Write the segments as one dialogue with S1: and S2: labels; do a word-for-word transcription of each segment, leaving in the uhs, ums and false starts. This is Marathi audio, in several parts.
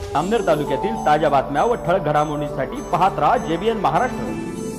S1: जामनेर तालुक्यातील ताज्या बातम्या व ठळक घडामोडींसाठी पाहत राहा जेबीएन महाराष्ट्र।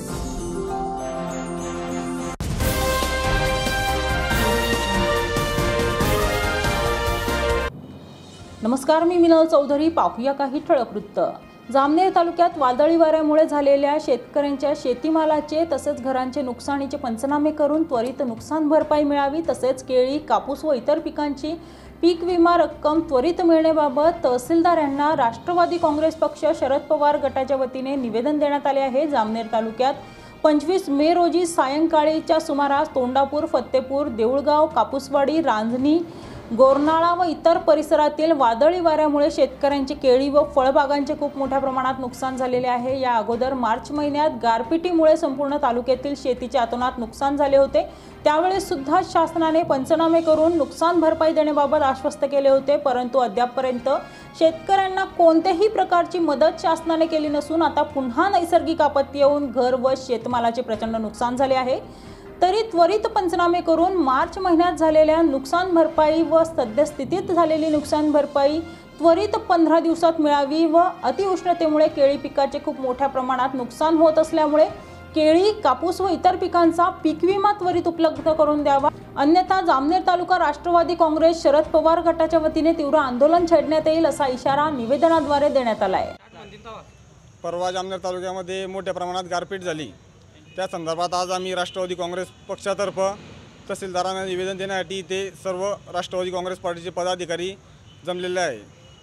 S2: नमस्कार, मी मिनल चौधरी। पाहूया काही ठळक वृत्त। जामनेर तालुक्यात वादळी वाऱ्यामुळे झालेल्या शेतकऱ्यांच्या शेतीमालाचे तसेच घरांचे नुकसानीचे पंचनामे करून त्वरित नुकसान भरपाई मिळावी, तसेच केळी, कापूस व इतर पिकांची पीक विमा रक्कम त्वरित मिळण्याबाबत तहसीलदार यांना राष्ट्रवादी काँग्रेस पक्ष शरद पवार गटाच्या वतीने निवेदन देण्यात आले आहे। जामनेर तालुक्यात पंचवीस मे रोजी सायंकाळीच्या सुमारास तोंडापूर, फत्तेपूर, देऊळगाव, कापूसवाडी, रांजणी, गोरनाळा व इतर परिसरातील वादळी वाऱ्यामुळे शेतकऱ्यांची केळी व फळबागांचे खूप मोठ्या प्रमाणात नुकसान झालेले आहे। या अगोदर मार्च महिन्यात गारपिटीमुळे संपूर्ण तालुक्यातील शेतीचे अतोनात नुकसान झाले होते। त्यावेळेस सुद्धा शासनाने पंचनामे करून नुकसान भरपाई देण्याबाबत आश्वस्त केले होते, परंतु अद्यापपर्यंत शेतकऱ्यांना कोणत्याही प्रकारची मदत शासनाने केली नसून आता पुन्हा नैसर्गिक आपत्ती येऊन घर व शेतमालाचे प्रचंड नुकसान झाले आहे। तरी त्वरित पंचनामे करून मार्च महिन्यात झालेल्या नुकसान भरपाई व सद्यस्थितीत झालेली नुकसान भरपाई त्वरित पंधरा दिवसात मिळावी व अतिउष्णतेमुळे केळी पिकाचे खूप मोठ्या प्रमाणात नुकसान होत असल्यामुळे केळी, कापूस व इतर पिकांचा पीक विमा त्वरित उपलब्ध करून द्यावा, अन्यथा जामनेर तालुका राष्ट्रवादी काँग्रेस शरद पवार गटाच्या वतीने तीव्र आंदोलन छेडण्यात येईल असा इशारा निवेदनाद्वारे देण्यात आला आहे।
S3: परवा जामनेर तालुक्यामध्ये मोठ्या प्रमाणात गारपीट झाली, त्या संदर्भात आज आम्ही राष्ट्रवादी काँग्रेस पक्षातर्फे तहसीलदारांना निवेदन देण्यासाठी इथे सर्व राष्ट्रवादी काँग्रेस पार्टीचे पदाधिकारी जमलेले आहे।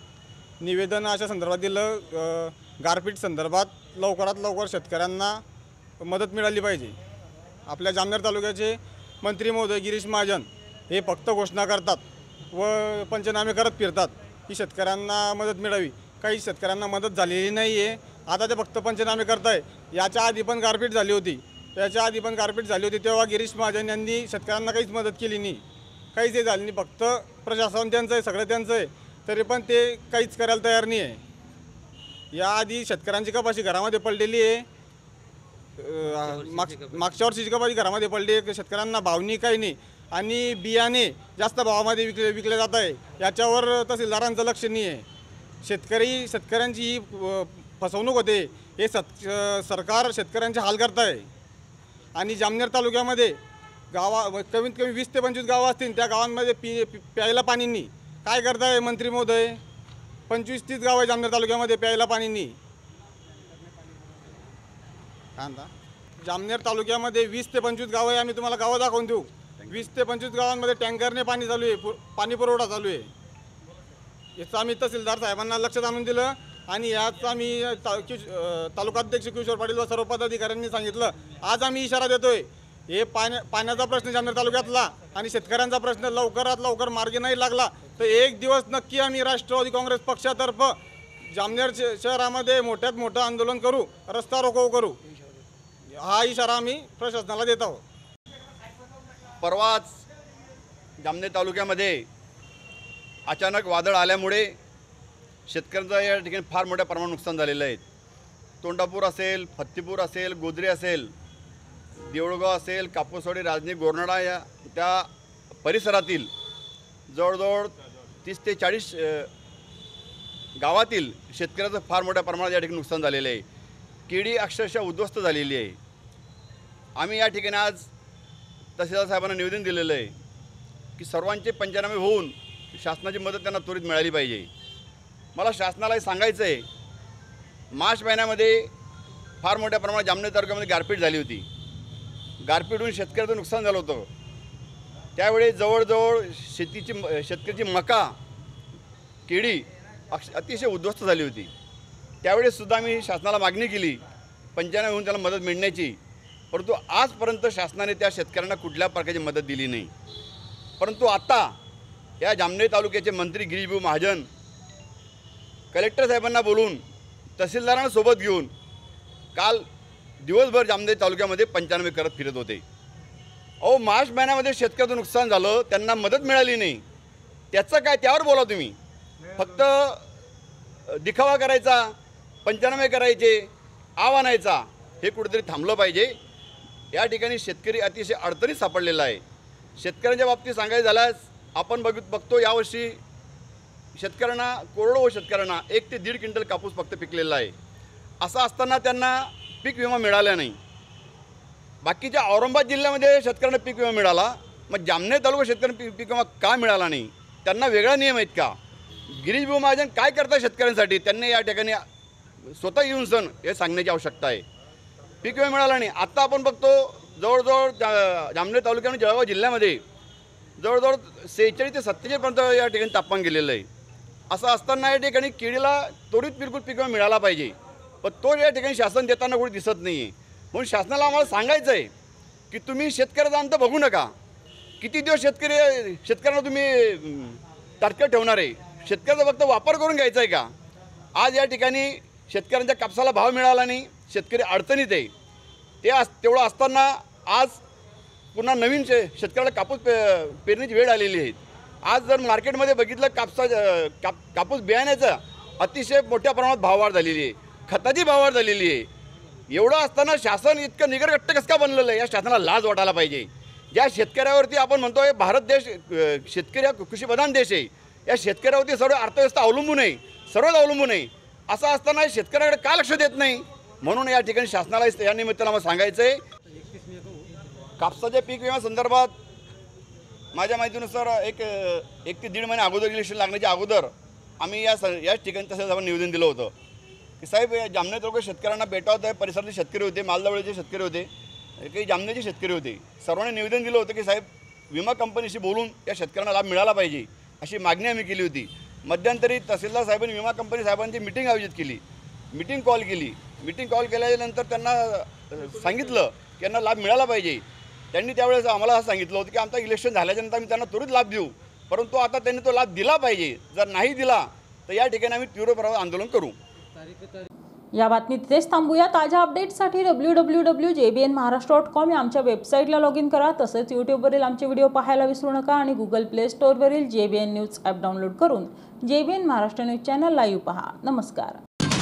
S3: निवेदन अशा संदर्भात दिलं, गारपीट संदर्भात लवकरात लवकर शेतकऱ्यांना मदत मिळाली पाहिजे। आपल्या जामनेर तालुक्याचे मंत्री महोदय गिरीश महाजन हे फक्त घोषणा करतात व पंचनामे करत फिरतात की शेतकऱ्यांना मदत मिळावी। काही शेतकऱ्यांना मदत झालेली नाही आहे, आता ते फक्त पंचनामे करताय। याच्या आधी पण गारपीट झाली होती, याच्या आधी पण गारपीट झाली होती तेव्हा गिरीश महाजन यांनी शेतकऱ्यांना काहीच मदत केली नाही, काहीच हे झालं नाही। फक्त प्रशासन त्यांचं आहे, सगळं त्यांचं आहे, तरी पण ते काहीच करायला तयार नाही आहे। याआधी शेतकऱ्यांची कपाशी घरामध्ये पडलेली आहे, माग मागच्या वर्षीची कपाशी घरामध्ये पडली आहे, शेतकऱ्यांना भाव नाही, काही नाही, आणि बियाणे जास्त भावामध्ये विकले विकले जात आहे, याच्यावर तहसीलदारांचं लक्ष नाही आहे। शेतकरी शेतकऱ्यांची ही फसवणूक होते, हे सत सरकार शेतकऱ्यांचे हाल करत आहे। आणि जामनेर तालुक्यामध्ये गावा कमीत कमी वीस ते पंचवीस गावं असतील, त्या गावांमध्ये पी प्यायला पाणी नाही। काय करताय मंत्री महोदय? पंचवीस तीस गाव आहे जामनेर तालुक्यामध्ये, प्यायला पाणी नाही। जामनेर तालुक्यामध्ये वीस ते पंचवीस गाव आहे, आम्ही तुम्हाला गावं दाखवून देऊ। वीस ते पंचवीस गावांमध्ये टँकरने पाणी चालू आहे, पाणी पुरवठा चालू आहे। याचं आम्ही तहसीलदार साहेबांना लक्षात आणून दिलं आणि याच आम्ही तालुकाध्यक्ष किशोर पाटील व सर्व पदाधिकाऱ्यांनी सांगितलं। आज आम्ही इशारा देतोय, हे पाण्या पाण्याचा प्रश्न जामनेर तालुक्यातला आणि शेतकऱ्यांचा प्रश्न लवकरात लवकर मार्गी नाही लागला तर एक दिवस नक्की आम्ही राष्ट्रवादी काँग्रेस पक्षातर्फे जामनेर शहरामध्ये मोठ्यात मोठं आंदोलन करू, रस्ता रोको करू, हा इशारा आम्ही प्रशासनाला देत आहोत।
S4: परवाच जामनेर तालुक्यामध्ये अचानक वादळ आल्यामुळे शेतकऱ्यांचं या ठिकाणी फार मोठ्या प्रमाणात नुकसान झालेलं आहे। तोंडापूर असेल, फत्तेपूर असेल, गोदरी असेल, देऊळगाव असेल, कापूसवाडी, राजनी, गोरनाळा या त्या परिसरातील जवळजवळ तीस ते चाळीस गावातील शेतकऱ्याचं फार मोठ्या प्रमाणात या ठिकाणी नुकसान झालेलं आहे। केळी अक्षरशः उद्ध्वस्त झालेली आहे। आम्ही या ठिकाणी आज तहसीलदार साहेबांना निवेदन दिलेलं आहे की सर्वांचे पंचनामे होऊन शासनाची मदत त्यांना त्वरित मिळाली पाहिजे। मला शासनालाही सांगायचं आहे, मार्च महिन्यामध्ये फार मोठ्या प्रमाणात जामनेर तालुक्यामध्ये गारपीट झाली होती। गारपीटहून शेतकऱ्याचं नुकसान झालं होतं, त्यावेळी जवळजवळ शेतीची शेतकऱ्याची मका, केळी अक्ष अतिशय उद्ध्वस्त झाली होती। त्यावेळेससुद्धा आम्ही शासनाला मागणी केली पंचनामे होऊन त्याला मदत मिळण्याची, परंतु आजपर्यंत शासनाने त्या शेतकऱ्यांना कुठल्या प्रकारची मदत दिली नाही। परंतु आता या जामनेर तालुक्याचे मंत्री गिरीशभाऊ महाजन कलेक्टर साहेबांना बोलून तहसीलदारांना सोबत घेऊन काल दिवसभर जामनेर तालुक्यामध्ये पंचनामे करत फिरत होते। अहो, मार्च महिन्यामध्ये शेतकऱ्याचं नुकसान झालं, त्यांना मदत मिळाली नाही, त्याचं काय? त्यावर बोला तुम्ही। फक्त दिखावा करायचा, पंचनामे करायचे, आव्हानायचा, हे कुठेतरी थांबलं पाहिजे। या ठिकाणी शेतकरी अतिशय अडचणीत सापडलेला आहे। शेतकऱ्यांच्या बाबतीत सांगायचं झाल्यास आपण बघ बघतो यावर्षी शेतकऱ्यांना करोडो शेतकऱ्यांना एक ते दीड क्विंटल कापूस फक्त पिकलेला आहे. असं असताना त्यांना पीक विमा मिळाला नाही. बाकीच्या औरंगाबाद जिल्ह्यामध्ये शेतकऱ्यांना पीक विमा मिळाला, मग जामनेर तालुका शेतकऱ्यांना पीक पीक विमा का मिळाला नाही? त्यांना वेगळा नियम आहेत का? गिरीश भाऊ महाजन काय करतात शेतकऱ्यांसाठी? त्यांनी या ठिकाणी स्वतः येऊन सण हे सांगण्याची आवश्यकता आहे. पीक विमा मिळाला नाही. आत्ता आपण बघतो जवळजवळ जा जामनेर तालुक्यामध्ये जळगाव जिल्ह्यामध्ये जवळजवळ सेहेचाळीस ते सत्तेचाळीसपर्यंत या ठिकाणी तापमान गेलेलं आहे. असं असताना या ठिकाणी केळीला त्वरित बिलकुल पीक विमा मिळाला पाहिजे, पण तो या ठिकाणी शासन देताना कुठे दिसत नाही आहे. म्हणून शासनाला आम्हाला सांगायचं आहे की तुम्ही शेतकऱ्याचा अंत बघू नका. किती दिवस शेतकरी शेतकऱ्यांना तुम्ही तारखेत ठेवणार आहे? शेतकऱ्याचा फक्त वापर करून घ्यायचा आहे का? आज या ठिकाणी शेतकऱ्यांच्या कापसाला भाव मिळाला नाही, शेतकरी अडचणीत आहे. ते अस तेवढं असताना आज पुन्हा नवीन शे शेतकऱ्याला कापूस पे पेरण्याची वेळ आलेली आहे. आज जर मार्केटमध्ये बघितलं कापसा काप कापूस बियाण्याचा अतिशय मोठ्या प्रमाणात भाववाढ झालेली आहे, खताची भाववाढ झालेली आहे. एवढं असताना शासन इतकं निगरगट्ट कसं का बनलेलं आहे? या शासनाला लाज वाटायला पाहिजे. ज्या शेतकऱ्यावरती आपण म्हणतो आहे भारत देश शेतकरी हा कृषीप्रधान देश आहे, या शेतकऱ्यावरती सर्व अर्थव्यवस्था अवलंबून आहे, सर्वच अवलंबून आहे. असं असताना शेतकऱ्याकडे का लक्ष देत नाही? म्हणून या ठिकाणी शासनाला या निमित्तानं मला सांगायचं आहे, कापसाच्या पीक विमा संदर्भात माझ्या माहितीनुसार एक एक ते दीड महिने अगोदर इलेक्शन लागण्याच्या अगोदर आम्ही या याच ठिकाणी तसंच आपण निवेदन दिलं होतं की साहेब जामनेर तालुक्यात शेतकऱ्यांना भेटावत आहे. परिसरातले शेतकरी होते, मालदावळीचे शेतकरी होते, काही जामनेरचे शेतकरी होते. सर्वांनी निवेदन दिलं होतं की साहेब विमा कंपनीशी बोलून या शेतकऱ्यांना लाभ मिळाला पाहिजे अशी मागणी आम्ही केली होती. मध्यंतरी तहसीलदार साहेबांनी विमा कंपनी साहेबांची मिटिंग आयोजित केली, मिटिंग कॉल केली. मिटिंग कॉल केल्यानंतर त्यांना सांगितलं की यांना लाभ मिळाला पाहिजे. त्यांनी त्यावेळेस आम्हाला असं सांगितलं होतं की आमचा इलेक्शन झाल्याच्यानंतर आम्ही त्यांना त्वरित लाभ देऊ, परंतु आता त्यांनी तो लाभ दिला पाहिजे. जर नाही दिला तर या ठिकाणी आम्ही तीव्र आंदोलन करू.
S2: या बातमीत इथेच थांबूया. ताज्या अपडेट्ससाठी W W W J B N Maharashtra dot com या आमच्या वेबसाईटला लॉग इन करा. तसेच यूट्यूबवरील आमचे व्हिडिओ पाहायला विसरू नका आणि गुगल प्ले स्टोअरवरील J B N news app download करून J B N Maharashtra news channel live पहा. नमस्कार.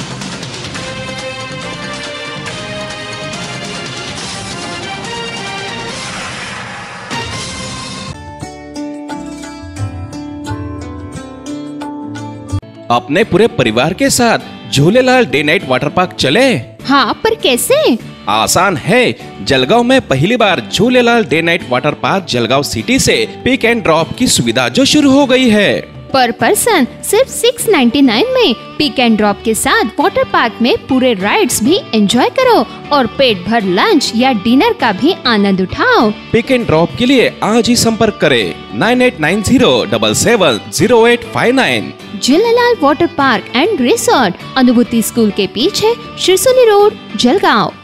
S5: अपने पूरे परिवार के साथ Jhulelal day night water park चले?
S6: हाँ, पर कैसे?
S5: आसान है। जलगांव में पहली बार Jhulelal day night water park Jalgaon city से पिक एंड ड्रॉप की सुविधा जो शुरू हो गई है।
S6: पर पर्सन सिर्फ सिक्स नाइन्टी नाइन में पिक एंड ड्रॉप के साथ वाटर पार्क में पूरे राइड्स भी एंजॉय करो और पेट भर लंच या डिनर का भी आनंद उठाओ।
S5: पिक एंड ड्रॉप के लिए आज ही संपर्क करें nine eight nine zero double seven zero eight five nine.
S6: Jhulelal water park and resort, Anubhuti school के पीछे, शिरसोली रोड, जलगांव।